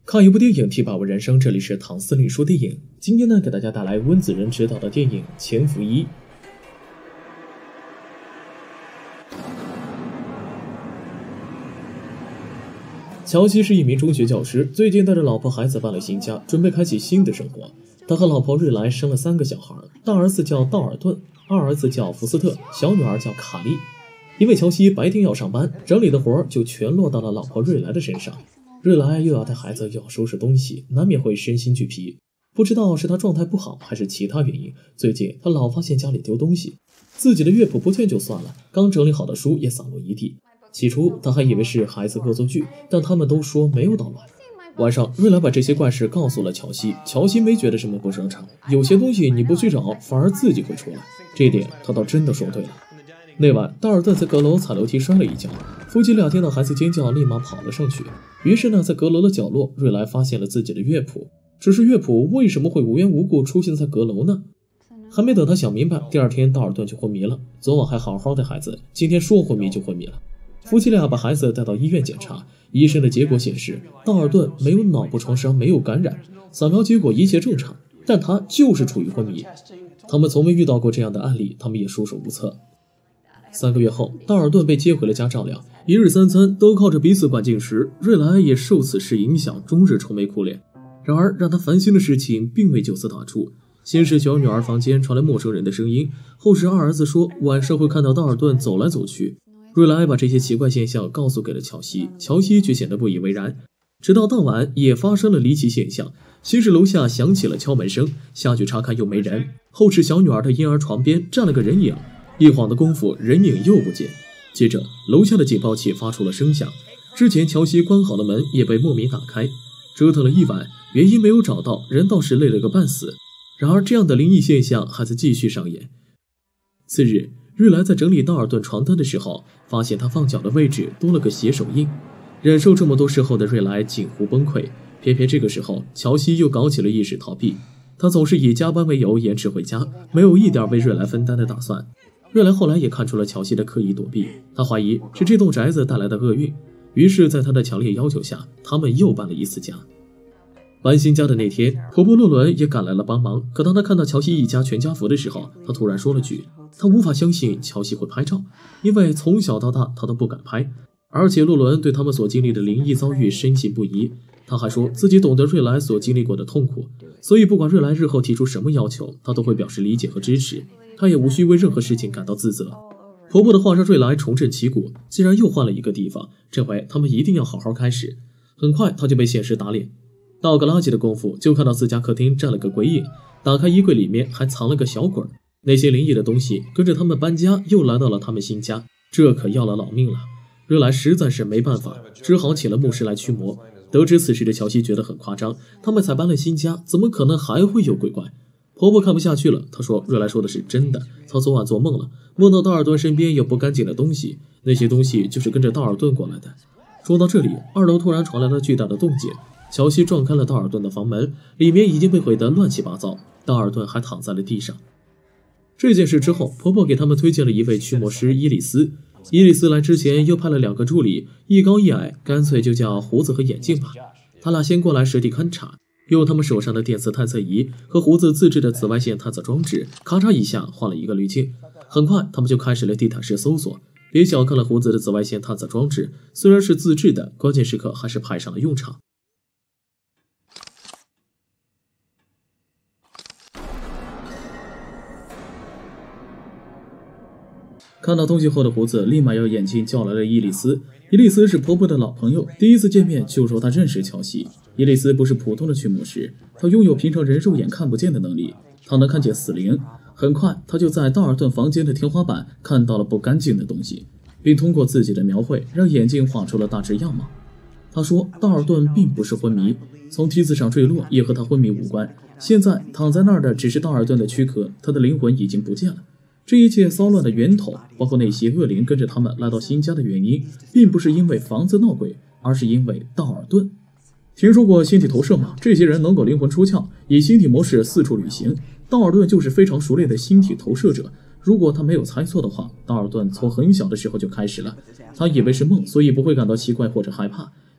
看一部电影替把握人生，这里是唐司令说电影。今天呢，给大家带来温子仁执导的电影《潜伏一》。乔西是一名中学教师，最近带着老婆孩子搬了新家，准备开启新的生活。他和老婆瑞莱生了3个小孩，大儿子叫道尔顿，二儿子叫福斯特，小女儿叫卡莉。因为乔西白天要上班，整理的活就全落到了老婆瑞莱的身上。瑞莱又要带孩子，又要收拾东西，难免会身心俱疲。不知道是他状态不好，还是其他原因，最近他老发现家里丢东西，自己的乐谱不见就算了，刚整理好的书也散落一地。起初他还以为是孩子恶作剧，但他们都说没有捣乱。晚上，瑞莱把这些怪事告诉了乔西，乔西没觉得什么不正常，有些东西你不去找，反而自己会出来，这一点他倒真的说对了。那晚，道尔顿在阁楼踩楼梯摔了一跤，夫妻俩听到孩子尖叫，立马跑了上去。于是呢，在阁楼的角落，瑞莱发现了自己的乐谱，只是乐谱为什么会无缘无故出现在阁楼呢？还没等他想明白，第二天道尔顿就昏迷了。昨晚还好好的孩子，今天说昏迷就昏迷了。夫妻俩把孩子带到医院检查，医生的结果显示，道尔顿没有脑部创伤，没有感染，扫描结果一切正常，但他就是处于昏迷。他们从没遇到过这样的案例，他们也束手无策。3个月后，道尔顿被接回了家照料，一日3餐都靠着彼此管进食，瑞莱也受此事影响，终日愁眉苦脸。然而让他烦心的事情并未就此打住，先是小女儿房间传来陌生人的声音，后是二儿子说晚上会看到道尔顿走来走去。瑞莱把这些奇怪现象告诉给了乔西，乔西却显得不以为然。直到当晚也发生了离奇现象，先是楼下响起了敲门声，下去查看又没人，后是小女儿的婴儿床边站了个人影，一晃的功夫人影又不见。接着楼下的警报器发出了声响，之前乔西关好的门也被莫名打开，折腾了一晚，原因没有找到，人倒是累了个半死。然而这样的灵异现象还在继续上演。次日，瑞莱在整理道尔顿床单的时候，发现他放脚的位置多了个血手印。忍受这么多事后的瑞莱近乎崩溃，偏偏这个时候乔西又搞起了意识逃避，他总是以加班为由延迟回家，没有一点为瑞莱分担的打算。瑞莱后来也看出了乔西的刻意躲避，他怀疑是这栋宅子带来的厄运，于是在他的强烈要求下，他们又搬了一次家。搬新家的那天，婆婆洛伦也赶来了帮忙，可当她看到乔西一家全家福的时候，她突然说了句，她无法相信乔西会拍照，因为从小到大她都不敢拍，而且洛伦对他们所经历的灵异遭遇深信不疑。她还说自己懂得瑞莱所经历过的痛苦，所以不管瑞莱日后提出什么要求，她都会表示理解和支持，她也无需为任何事情感到自责。婆婆的话让瑞莱重振旗鼓，既然又换了一个地方，这回他们一定要好好开始。很快她就被现实打脸，倒个垃圾的功夫，就看到自家客厅站了个鬼影，打开衣柜里面还藏了个小鬼。那些灵异的东西跟着他们搬家，又来到了他们新家，这可要了老命了。瑞莱实在是没办法，只好请了牧师来驱魔。得知此事的乔西觉得很夸张，他们才搬了新家，怎么可能还会有鬼怪？婆婆看不下去了，她说瑞莱说的是真的，她昨晚做梦了，梦到道尔顿身边有不干净的东西，那些东西就是跟着道尔顿过来的。说到这里，2楼突然传来了巨大的动静，乔西撞开了道尔顿的房门，里面已经被毁得乱七八糟，道尔顿还躺在了地上。这件事之后，婆婆给他们推荐了一位驱魔师伊里斯。伊里斯来之前又派了2个助理，一高一矮，干脆就叫胡子和眼镜吧。他俩先过来实地勘察，用他们手上的电磁探测仪和胡子自制的紫外线探测装置，咔嚓一下换了一个滤镜。很快他们就开始了地毯式搜索。别小看了胡子的紫外线探测装置，虽然是自制的，关键时刻还是派上了用场。看到东西后的胡子立马用眼镜叫来了伊里斯。伊里斯是婆婆的老朋友，第一次见面就说他认识乔西。伊里斯不是普通的驱魔师，他拥有平常人肉眼看不见的能力，他能看见死灵。很快他就在道尔顿房间的天花板看到了不干净的东西，并通过自己的描绘让眼镜画出了大致样貌。他说道尔顿并不是昏迷，从梯子上坠落也和他昏迷无关，现在躺在那儿的只是道尔顿的躯壳，他的灵魂已经不见了。这一切骚乱的源头，包括那些恶灵跟着他们来到新家的原因，并不是因为房子闹鬼，而是因为道尔顿。听说过星体投射吗？这些人能够灵魂出窍，以星体模式四处旅行。道尔顿就是非常熟练的星体投射者。如果他没有猜错的话，道尔顿从很小的时候就开始了。他以为是梦，所以不会感到奇怪或者害怕，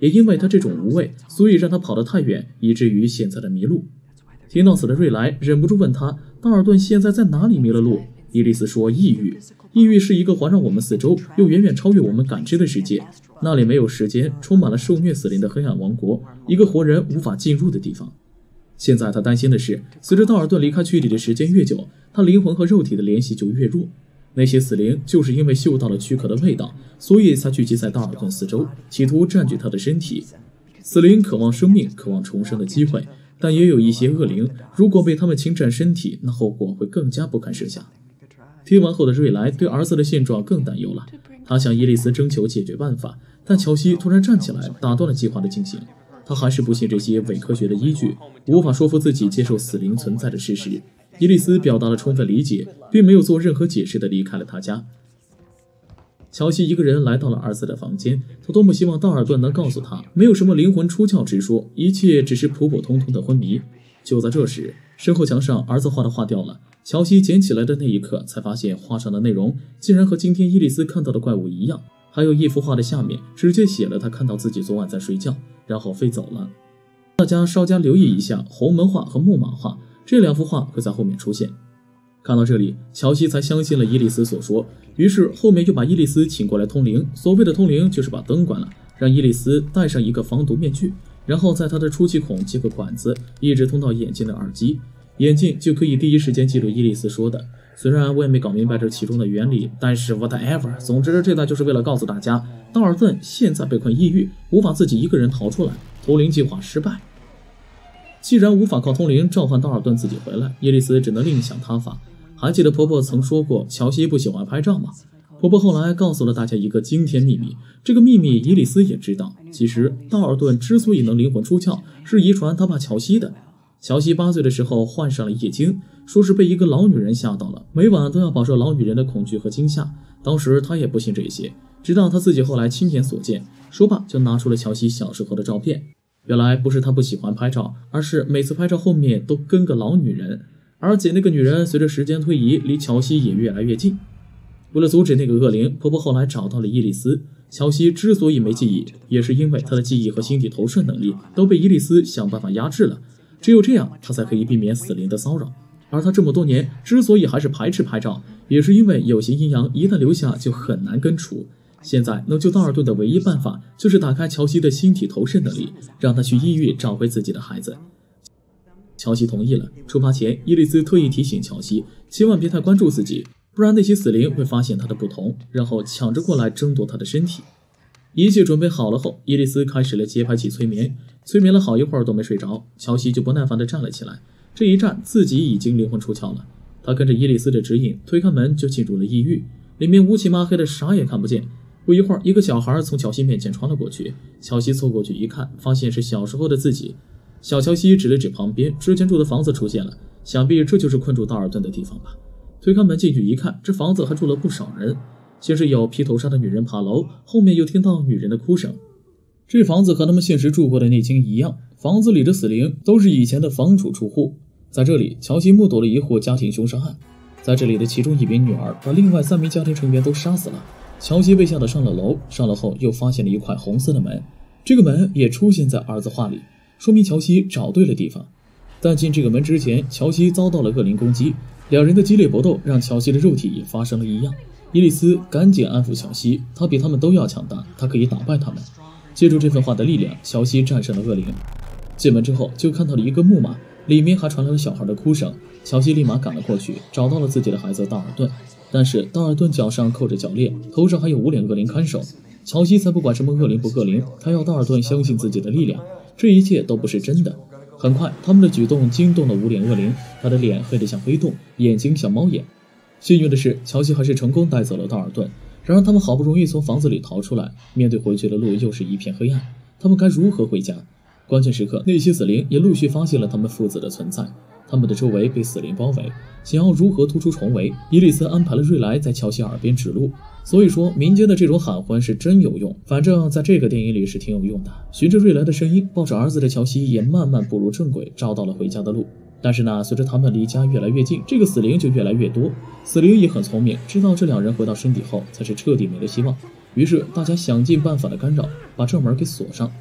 也因为他这种无畏，所以让他跑得太远，以至于现在的迷路。听到此的瑞莱忍不住问他，道尔顿现在在哪里迷了路？伊丽丝说，异域。异域是一个环绕我们四周，又远远超越我们感知的世界，那里没有时间，充满了受虐死灵的黑暗王国，一个活人无法进入的地方。现在他担心的是，随着道尔顿离开躯体的时间越久，他灵魂和肉体的联系就越弱。那些死灵就是因为嗅到了躯壳的味道，所以才聚集在道尔顿四周，企图占据他的身体。死灵渴望生命，渴望重生的机会，但也有一些恶灵，如果被他们侵占身体，那后果会更加不堪设想。听完后的瑞莱对儿子的现状更担忧了，他向伊丽丝征求解决办法，但乔西突然站起来打断了计划的进行。他还是不信这些伪科学的依据，无法说服自己接受死灵存在的事实。伊丽丝表达了充分理解，并没有做任何解释地离开了他家。乔西一个人来到了儿子的房间，他多么希望道尔顿能告诉他，没有什么灵魂出窍之说，一切只是普普通通的昏迷。就在这时，身后墙上儿子画的画掉了，乔西捡起来的那一刻，才发现画上的内容竟然和今天伊丽丝看到的怪物一样，还有一幅画的下面直接写了他看到自己昨晚在睡觉，然后飞走了。大家稍加留意一下红门画和木马画，这两幅画会在后面出现。看到这里，乔西才相信了伊丽丝所说，于是后面又把伊丽丝请过来通灵。所谓的通灵就是把灯关了，让伊丽丝戴上一个防毒面具，然后在她的出气孔接个管子，一直通到眼睛的耳机，眼镜就可以第一时间记录伊丽丝说的。虽然我也没搞明白这其中的原理，但是 whatever， 总之这段就是为了告诉大家，道尔顿现在被困异域，无法自己一个人逃出来，通灵计划失败。既然无法靠通灵召唤道尔顿自己回来，伊丽丝只能另想他法。还记得婆婆曾说过乔西不喜欢拍照吗？婆婆后来告诉了大家一个惊天秘密，这个秘密伊丽丝也知道。其实道尔顿之所以能灵魂出窍，是遗传他爸乔西的。乔西8岁的时候患上了夜惊，说是被一个老女人吓到了，每晚都要饱受老女人的恐惧和惊吓。当时他也不信这些，直到他自己后来亲眼所见。说罢就拿出了乔西小时候的照片。原来不是他不喜欢拍照，而是每次拍照后面都跟个老女人，而且那个女人随着时间推移，离乔西也越来越近。为了阻止那个恶灵，婆婆后来找到了伊丽丝。乔西之所以没记忆，也是因为他的记忆和星体投射能力都被伊丽丝想办法压制了，只有这样他才可以避免死灵的骚扰。而他这么多年之所以还是排斥拍照，也是因为有形阴阳一旦留下就很难根除。现在能救道尔顿的唯一办法就是打开乔西的星体投射能力，让他去异域找回自己的孩子。乔西同意了。出发前，伊丽丝特意提醒乔西千万别太关注自己，不然那些死灵会发现他的不同，然后抢着过来争夺他的身体。一切准备好了后，伊丽丝开始了节拍器催眠，催眠了好一会儿都没睡着，乔西就不耐烦地站了起来。这一站自己已经灵魂出窍了，他跟着伊丽丝的指引推开门就进入了异域，里面乌漆麻黑的，啥也看不见。不一会儿，一个小孩从乔西面前穿了过去，乔西凑过去一看，发现是小时候的自己。小乔西指了指旁边之前住的房子出现了，想必这就是困住道尔顿的地方吧。推开门进去一看，这房子还住了不少人，先是有披头纱的女人爬楼，后面又听到女人的哭声。这房子和他们现实住过的那间一样，房子里的死灵都是以前的房主住户。在这里，乔西目睹了一户家庭凶杀案，在这里的其中一名女儿把另外3名家庭成员都杀死了。乔西被吓得上了楼，上楼后又发现了一块红色的门，这个门也出现在儿子画里，说明乔西找对了地方。但进这个门之前，乔西遭到了恶灵攻击，两人的激烈搏斗让乔西的肉体也发生了异样。伊丽丝赶紧安抚乔西，他比他们都要强大，他可以打败他们。借助这份话的力量，乔西战胜了恶灵。进门之后就看到了一个木马，里面还传来了小孩的哭声。乔西立马赶了过去，找到了自己的孩子道尔顿。但是道尔顿脚上扣着脚链，头上还有5脸恶灵看守。乔西才不管什么恶灵不恶灵，他要道尔顿相信自己的力量，这一切都不是真的。很快，他们的举动惊动了5脸恶灵，他的脸黑得像黑洞，眼睛像猫眼。幸运的是，乔西还是成功带走了道尔顿。然而他们好不容易从房子里逃出来，面对回去的路又是一片黑暗，他们该如何回家？关键时刻，那些死灵也陆续发现了他们父子的存在，他们的周围被死灵包围，想要如何突出重围，伊丽丝安排了瑞莱在乔西耳边指路。所以说民间的这种喊魂是真有用，反正在这个电影里是挺有用的。循着瑞莱的声音，抱着儿子的乔西也慢慢步入正轨，找到了回家的路。但是呢，随着他们离家越来越近，这个死灵就越来越多。死灵也很聪明，知道这2人回到身体后才是彻底没了希望，于是大家想尽办法的干扰，把这门给锁上。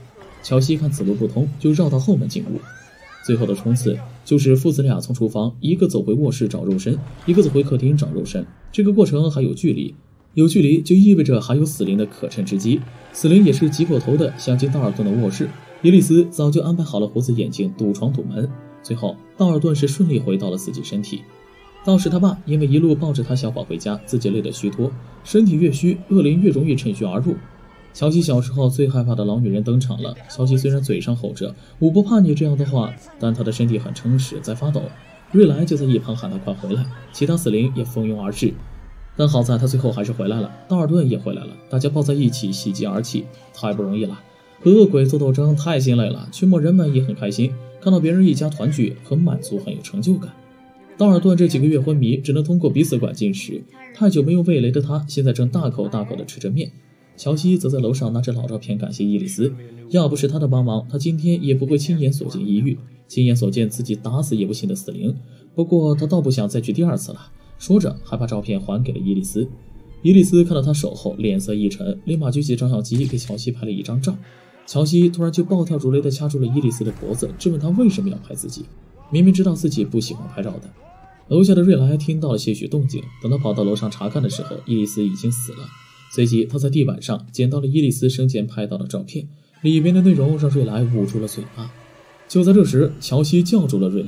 乔西看此路不通，就绕到后门进屋。最后的冲刺就是父子俩从厨房一个走回卧室找肉身，一个走回客厅找肉身。这个过程还有距离，有距离就意味着还有死灵的可乘之机。死灵也是急过头的想进道尔顿的卧室，伊丽丝早就安排好了胡子眼镜堵床堵门。最后道尔顿是顺利回到了自己身体。倒是他爸因为一路抱着他小宝回家，自己累得虚脱，身体越虚，恶灵越容易趁虚而入。乔西小时候最害怕的老女人登场了。乔西虽然嘴上吼着我不怕你这样的话，但他的身体很诚实，在发抖。瑞莱就在一旁喊他快回来，其他死灵也蜂拥而至。但好在他最后还是回来了，道尔顿也回来了，大家抱在一起喜极而泣。太不容易了，和恶鬼做斗争太心累了，驱魔人们也很开心，看到别人一家团聚很满足，很有成就感。道尔顿这几个月昏迷，只能通过鼻饲管进食，太久没有味蕾的他现在正大口大口地吃着面。乔西则在楼上拿着老照片感谢伊丽丝，要不是他的帮忙，他今天也不会亲眼所见异域，亲眼所见自己打死也不信的死灵。不过他倒不想再去第二次了，说着还把照片还给了伊丽丝。伊丽丝看到他手后脸色一沉，立马举起照相机给乔西拍了一张照。乔西突然就暴跳如雷地掐住了伊丽丝的脖子，质问他为什么要拍自己，明明知道自己不喜欢拍照的。楼下的瑞莱听到了些许动静，等他跑到楼上查看的时候，伊丽丝已经死了。随即他在地板上捡到了伊丽丝生前拍到的照片，里边的内容让瑞莱捂住了嘴巴。就在这时，乔西叫住了瑞莱。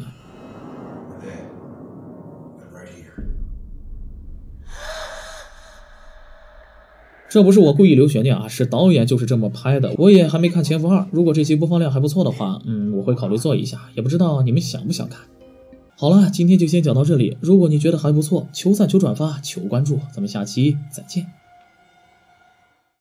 这不是我故意留悬念啊，是导演就是这么拍的。我也还没看《潜伏2》，如果这期播放量还不错的话，我会考虑做一下，也不知道你们想不想看。好了，今天就先讲到这里。如果你觉得还不错，求赞、求转发、求关注，咱们下期再见。